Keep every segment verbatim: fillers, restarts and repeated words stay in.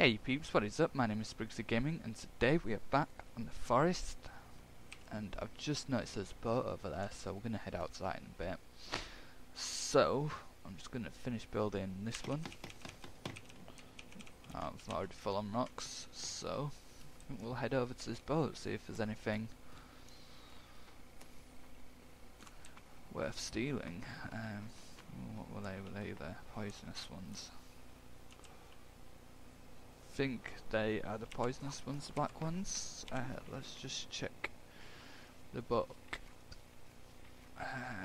Hey peeps, what is up? My name is Sprigsy Gaming, and today we are back on the forest. And I've just noticed there's a boat over there, so we're gonna head outside in a bit. So I'm just gonna finish building this one. Oh, it's already full on rocks, so I think we'll head over to this boat, see if there's anything worth stealing. Um, what were they? Were they the poisonous ones? I think they are the poisonous ones, the black ones. Uh, let's just check the book. Uh,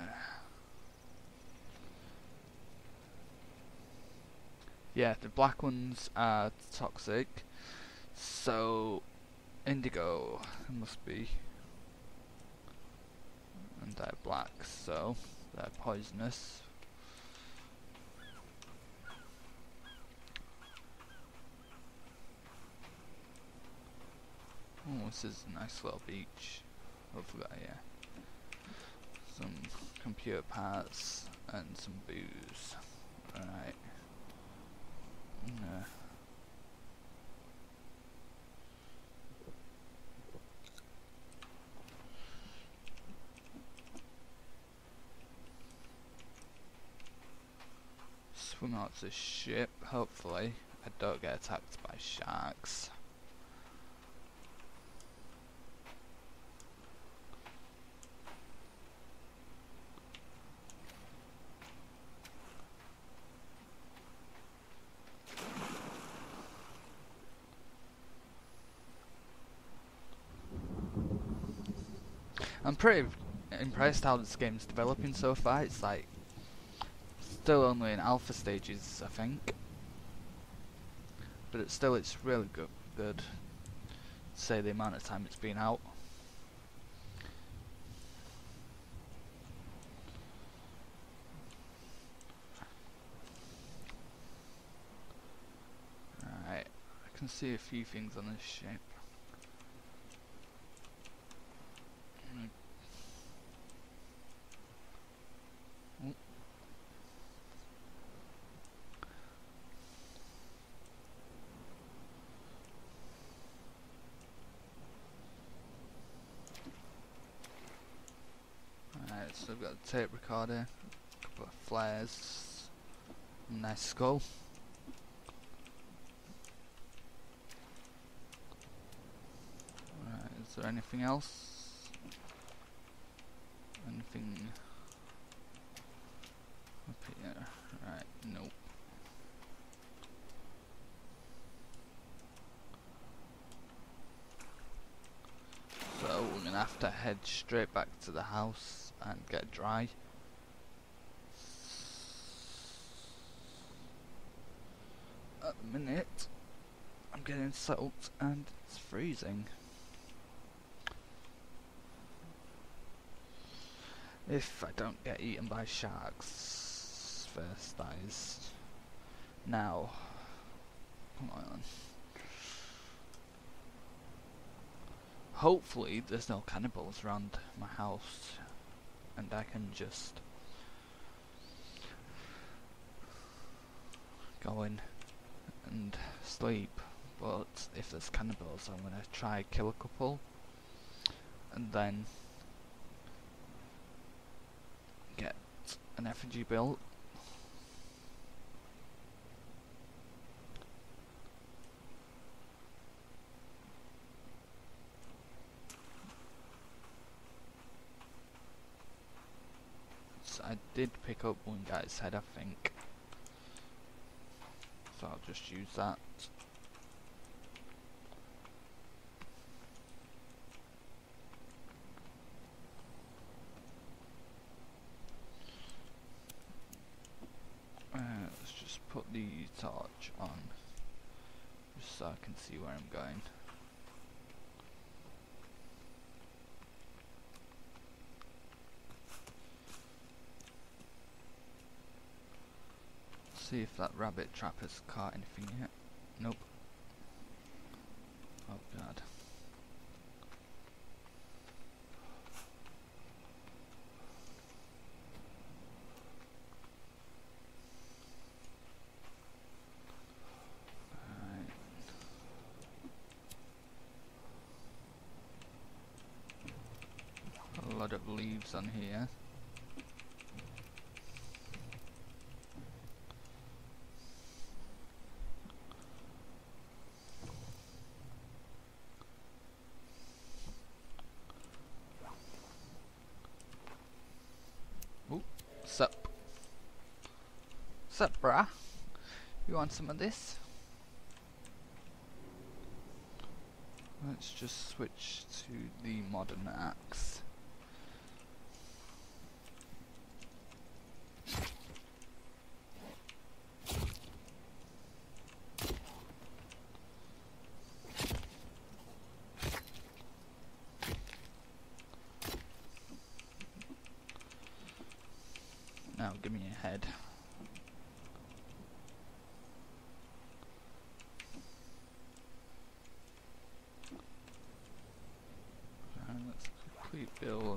yeah, the black ones are toxic, so indigo must be, and they're black, so they're poisonous. Oh, this is a nice little beach. Hopefully, yeah. Some computer parts and some booze. Right. Uh, swim out to the ship. Hopefully, I don't get attacked by sharks. I'm pretty impressed how this game's developing so far. It's like still only in alpha stages, I think, but it's still it's really good. Good. To say the amount of time it's been out. Right, I can see a few things on this ship. Alright, so I've got a tape recorder, a couple of flares, a nice skull. Alright, is there anything else? Anything up here? Right, nope. So we're gonna have to head straight back to the house and get dry. At the minute, I'm getting soaked and it's freezing. If I don't get eaten by sharks first, that is. Now, come on. Hopefully there's no cannibals around my house and I can just go in and sleep, but if there's cannibals I'm gonna try kill a couple and then get an effigy built. So I did pick up one guy's head, I think, so I'll just use that. Uh, let's just put the torch on, just so I can see where I'm going. See if that rabbit trap has caught anything yet. Nope. Oh god. Alright. lot of leaves on here. Ooh, sup? Sup, brah? You want some of this? Let's just switch to the modern axe. Now give me a head. Let's quickly build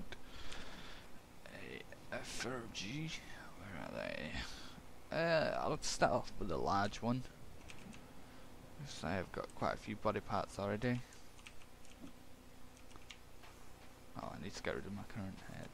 a F R G. Where are they? Uh, I'll start off with a large one. Because I have got quite a few body parts already. Oh, I need to get rid of my current head.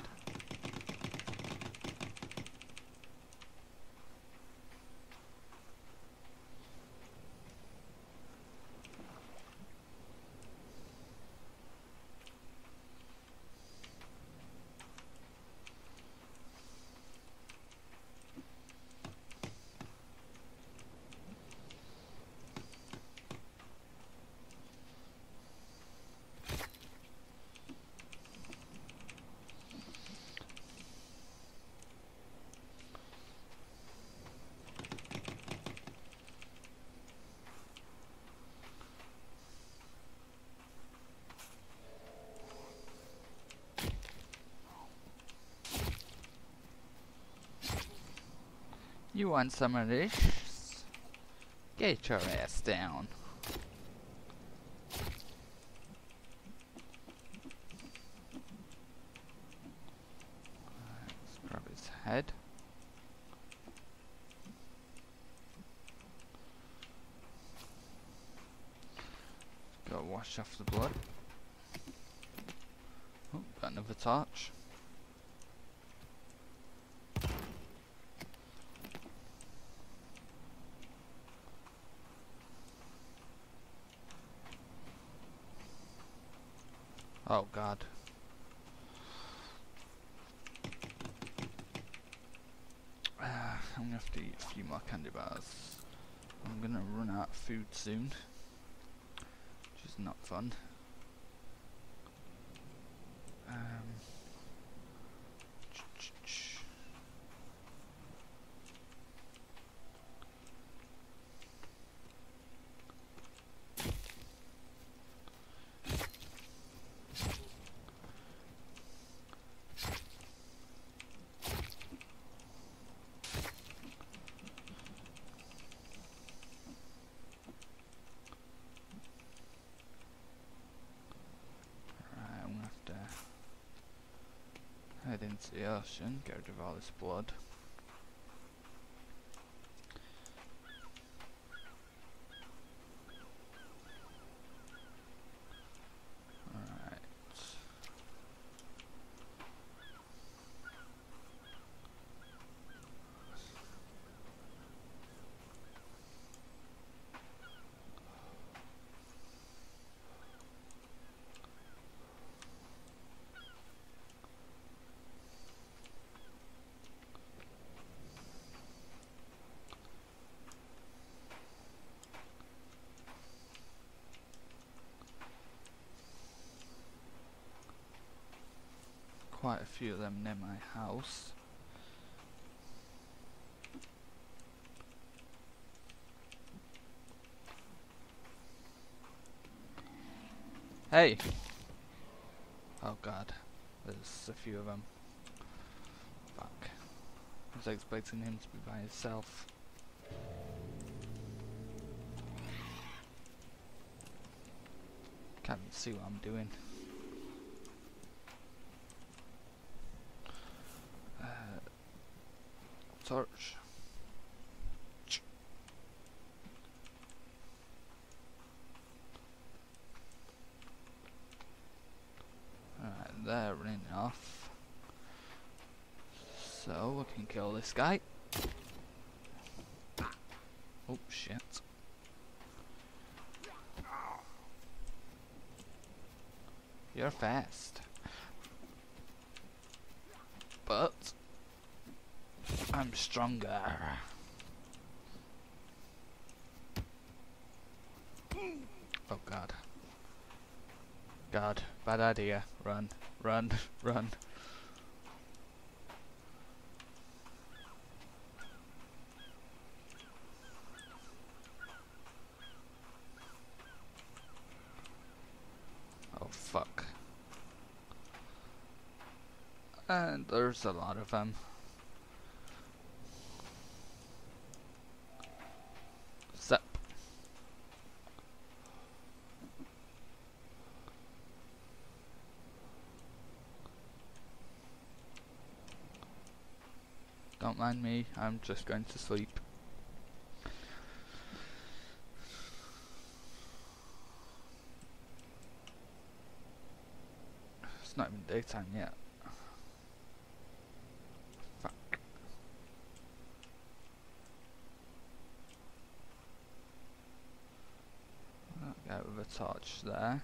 You want some of this? Get your ass down. Let's grab his head. Gotta wash off the blood. Oh, got another torch. Oh god. Uh, I'm gonna have to eat a few more candy bars. I'm gonna run out of food soon, which is not fun. Um, head into the ocean, get rid of all this blood. Alright. Quite a few of them near my house. Hey! Oh god, there's a few of them. Fuck. I was expecting him to be by himself. Can't even see what I'm doing. Torch. Alright, they're running off. So we can kill this guy. Oh shit. You're fast. But I'm stronger. Oh god. God, bad idea. Run, run, run. Oh fuck. And there's a lot of them. Zap. Don't mind me, I'm just going to sleep. It's not even daytime yet. Fuck. That guy with a torch there.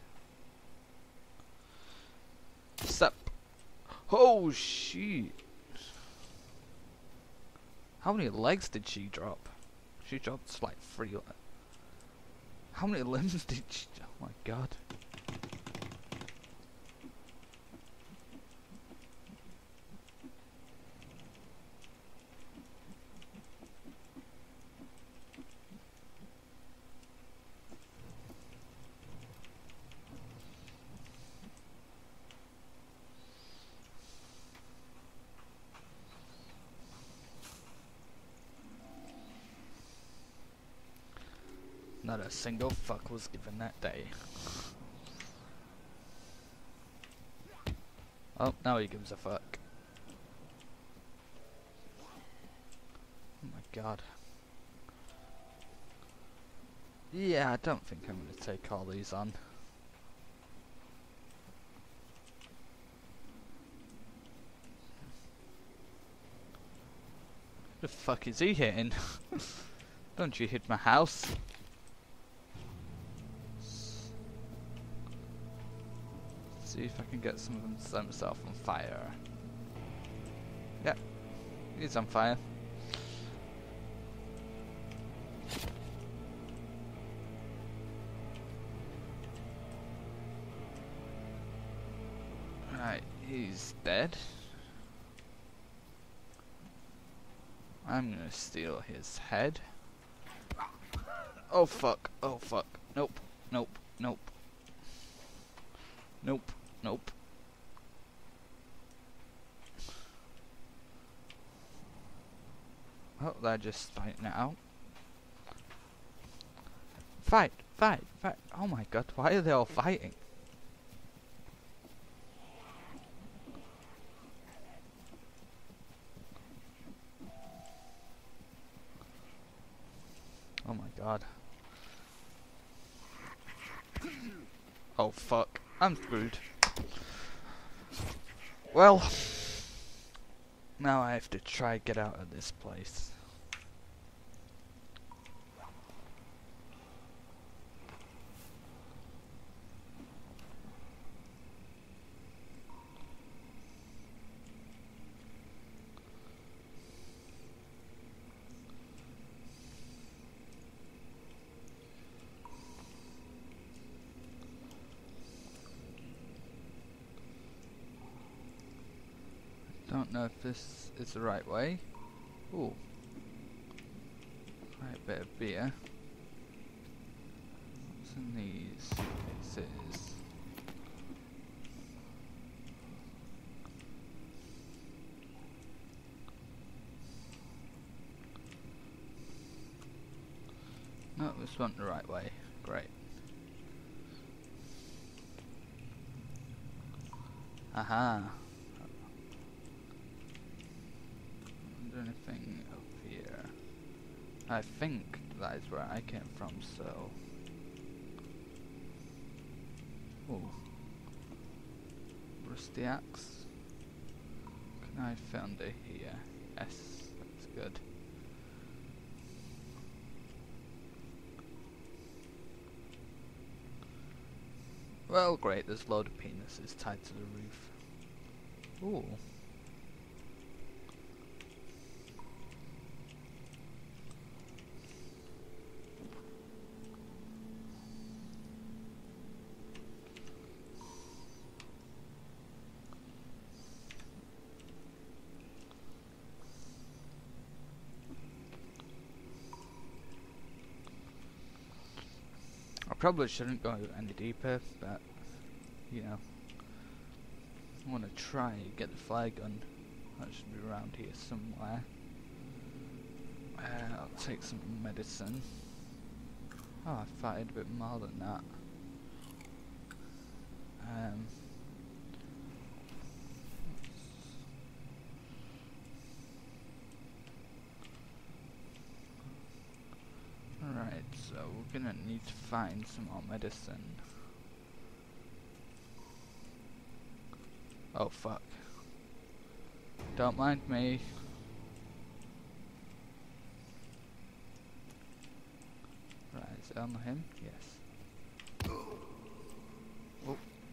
Sup. Oh shit. How many legs did she drop? She dropped like three. Le How many limbs did she? Oh my god. Not a single fuck was given that day. Oh, now he gives a fuck. Oh my god. Yeah, I don't think I'm gonna take all these on. The fuck is he hitting? Don't you hit my house? See if I can get some of them to set himself on fire. Yeah, he's on fire. Right, he's dead. I'm gonna steal his head. Oh fuck, oh fuck. Nope, nope, nope. Nope, nope. Oh, they're just fighting it out. Fight, fight, fight. Oh my god, why are they all fighting? Oh my god. Oh fuck, I'm screwed. Well, now I have to try get out of this place. Don't know if this is the right way. Ooh. Right, bit of beer. What's in these cases? No, this went the right way. Great. Aha. Anything up here? I think that is where I came from, so... Ooh. Rusty axe. Can I found it here. Yes, that's good. Well, great, there's a load of penises tied to the roof. Ooh. I probably shouldn't go any deeper, but, you know, I want to try and get the flare gun. That should be around here somewhere. Uh, I'll take some medicine. Oh, I fired a bit more than that. Um, Alright, so we're gonna need to find some more medicine. Oh fuck. Don't mind me. Right, is it on him? Yes. Oh.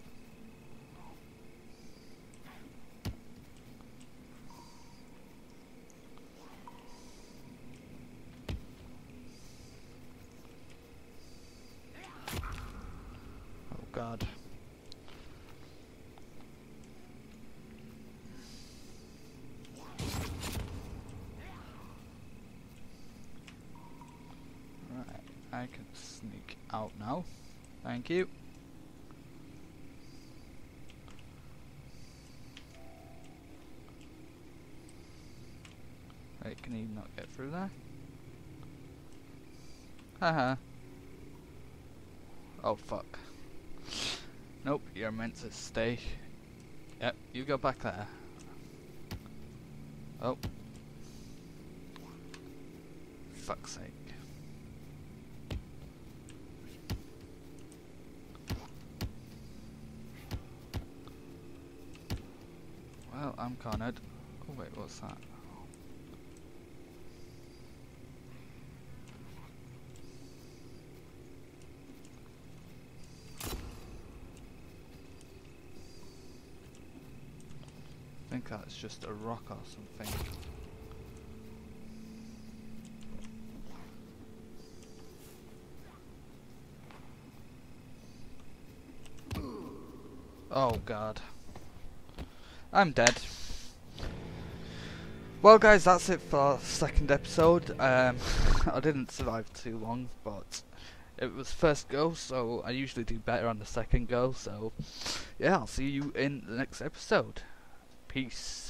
Oh god. I can sneak out now. Thank you. Wait, can he not get through there? Haha. Oh fuck. Nope, you're meant to stay. Yep, you go back there. Oh. Fuck's sake. Well, I'm cornered. Oh wait, what's that? I think that's just a rock or something. Oh god. I'm dead. Well guys, that's it for the second episode. Um, I didn't survive too long, but it was first go, so I usually do better on the second go, so yeah, I'll see you in the next episode. Peace.